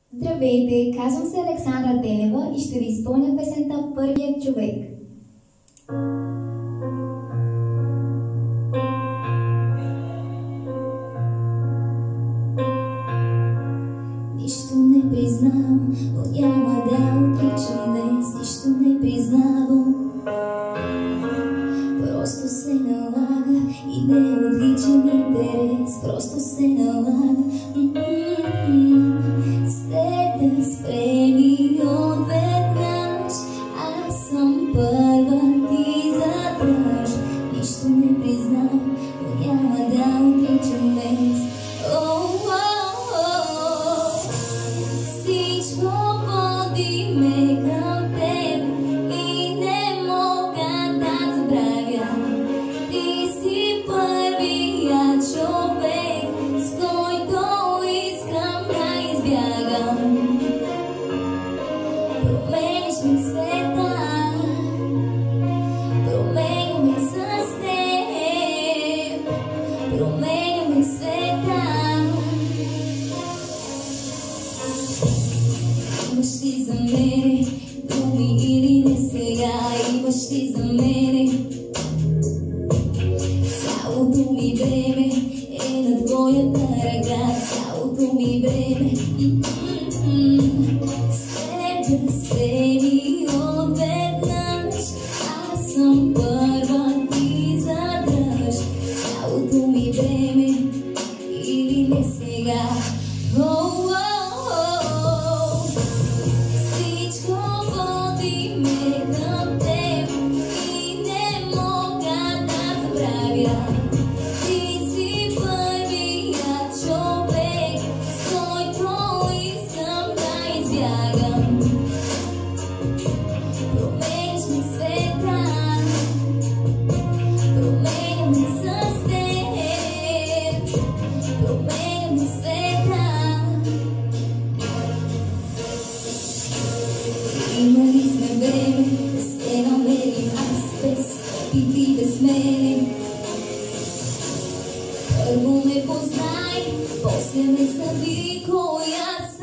Здравейте, казвам се Александра Денева и ще ви изпълня песента "Първият човек". Нищо не признавам, но няма да отричам днес. Нищо не признавам, просто се налага и не е от личен интерес. Просто се налага след да спреми отведнъж. Аз съм първа, ти задръж. Нищо не признавам, но няма да отричам днес. Всичко води ме към теб и не мога да забравя. Ти си първият човек, с който искам да избягам. Промениш ми света, променяме с теб, променяме света. Имаш ли за мене думи или не сега? Имаш ли за мене? Цялото ми време е на твоята ръка. Цялото ми време след да спреми отведнъж. Аз съм първа, ти задръж. Цялото ми време или не сега? Всичко води ме към теб и не мога да забравя. Ти си първият човек, с който искам да избягам. Промениш ми света, променяме с теб, променяме света. Имали сме време да се намерим, аз без теб и ти без мене. Първо ме познай, после ме съди кой аз